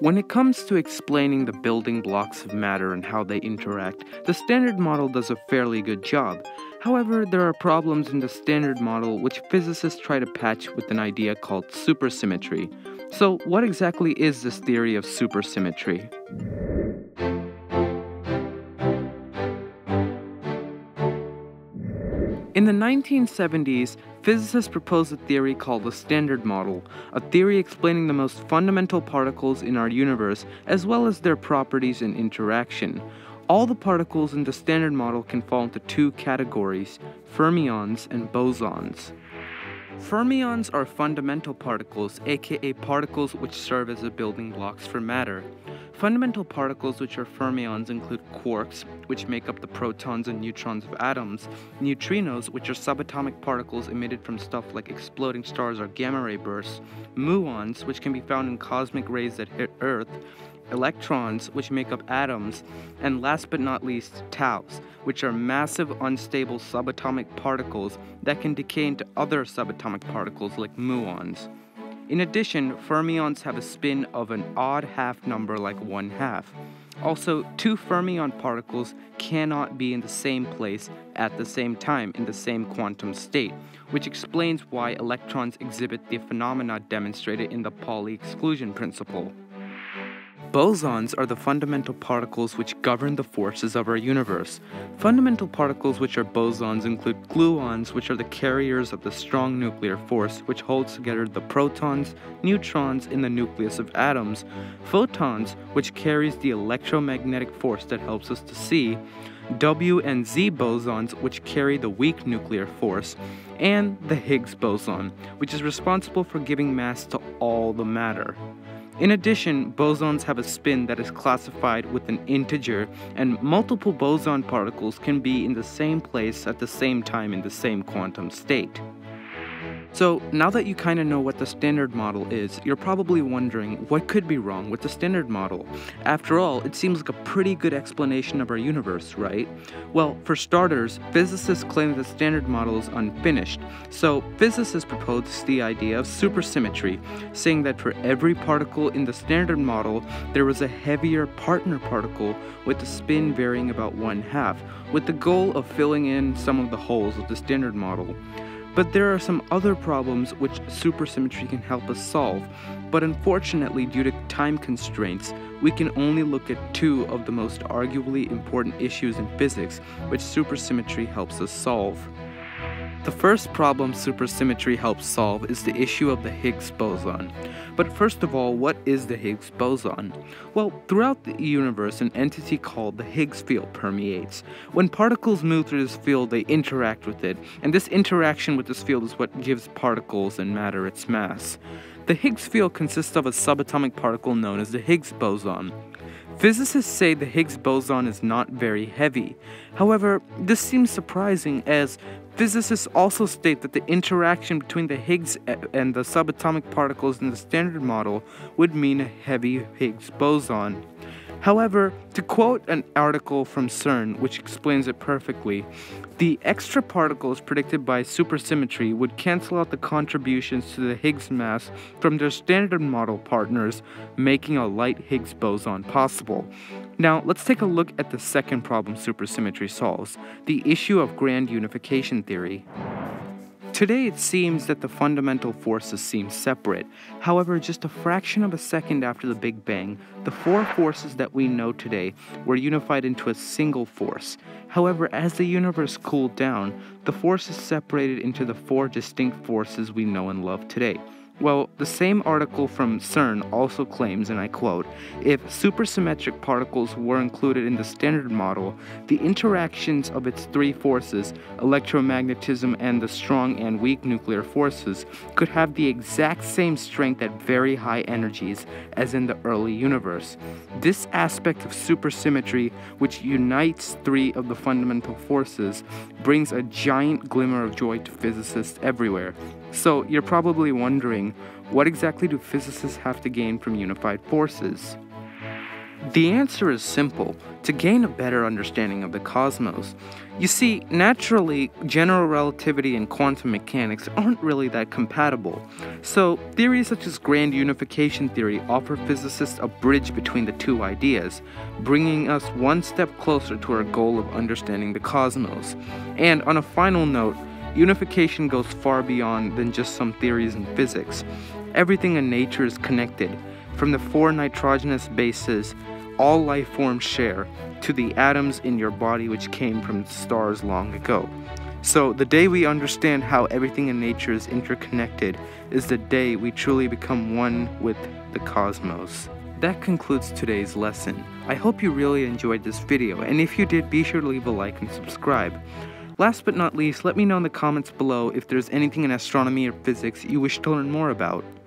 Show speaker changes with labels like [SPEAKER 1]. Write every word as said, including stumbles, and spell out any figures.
[SPEAKER 1] When it comes to explaining the building blocks of matter and how they interact, the Standard Model does a fairly good job. However, there are problems in the Standard Model which physicists try to patch with an idea called supersymmetry. So, what exactly is this theory of supersymmetry? In the nineteen seventies, physicists proposed a theory called the Standard Model, a theory explaining the most fundamental particles in our universe as well as their properties and interaction. All the particles in the Standard Model can fall into two categories: fermions and bosons. Fermions are fundamental particles, aka particles which serve as the building blocks for matter. Fundamental particles which are fermions include quarks, which make up the protons and neutrons of atoms, neutrinos, which are subatomic particles emitted from stuff like exploding stars or gamma-ray bursts, muons, which can be found in cosmic rays that hit Earth, electrons, which make up atoms, and last but not least, taus, which are massive unstable subatomic particles that can decay into other subatomic particles like muons. In addition, fermions have a spin of an odd half number like one half. Also, two fermion particles cannot be in the same place at the same time in the same quantum state, which explains why electrons exhibit the phenomena demonstrated in the Pauli exclusion principle. Bosons are the fundamental particles which govern the forces of our universe. Fundamental particles which are bosons include gluons, which are the carriers of the strong nuclear force which holds together the protons, neutrons in the nucleus of atoms, photons, which carries the electromagnetic force that helps us to see, W and Z bosons, which carry the weak nuclear force, and the Higgs boson, which is responsible for giving mass to all the matter. In addition, bosons have a spin that is classified with an integer, and multiple boson particles can be in the same place at the same time in the same quantum state. So, now that you kind of know what the Standard Model is, you're probably wondering what could be wrong with the Standard Model. After all, it seems like a pretty good explanation of our universe, right? Well, for starters, physicists claim that the Standard Model is unfinished. So, physicists propose the idea of supersymmetry, saying that for every particle in the Standard Model, there was a heavier partner particle with a spin varying about one half, with the goal of filling in some of the holes of the Standard Model. But there are some other problems which supersymmetry can help us solve, but unfortunately due to time constraints, we can only look at two of the most arguably important issues in physics which supersymmetry helps us solve. The first problem supersymmetry helps solve is the issue of the Higgs boson. But first of all, what is the Higgs boson? Well, throughout the universe, an entity called the Higgs field permeates. When particles move through this field, they interact with it, and this interaction with this field is what gives particles and matter its mass. The Higgs field consists of a subatomic particle known as the Higgs boson. Physicists say the Higgs boson is not very heavy. However, this seems surprising as physicists also state that the interaction between the Higgs and the subatomic particles in the Standard Model would mean a heavy Higgs boson. However, to quote an article from CERN which explains it perfectly, the extra particles predicted by supersymmetry would cancel out the contributions to the Higgs mass from their Standard Model partners, making a light Higgs boson possible. Now, let's take a look at the second problem supersymmetry solves, the issue of grand unification theory. Today it seems that the fundamental forces seem separate. However, just a fraction of a second after the Big Bang, the four forces that we know today were unified into a single force. However, as the universe cooled down, the forces separated into the four distinct forces we know and love today. Well, the same article from CERN also claims, and I quote, if supersymmetric particles were included in the Standard Model, the interactions of its three forces, electromagnetism and the strong and weak nuclear forces, could have the exact same strength at very high energies as in the early universe. This aspect of supersymmetry, which unites three of the fundamental forces, brings a giant glimmer of joy to physicists everywhere. So, you're probably wondering, what exactly do physicists have to gain from unified forces? The answer is simple: to gain a better understanding of the cosmos. You see, naturally, general relativity and quantum mechanics aren't really that compatible. So, theories such as grand unification theory offer physicists a bridge between the two ideas, bringing us one step closer to our goal of understanding the cosmos. And on a final note, unification goes far beyond than just some theories in physics. Everything in nature is connected, from the four nitrogenous bases all life forms share, to the atoms in your body which came from stars long ago. So the day we understand how everything in nature is interconnected is the day we truly become one with the cosmos. That concludes today's lesson. I hope you really enjoyed this video, and if you did, be sure to leave a like and subscribe. Last but not least, let me know in the comments below if there's anything in astronomy or physics you wish to learn more about.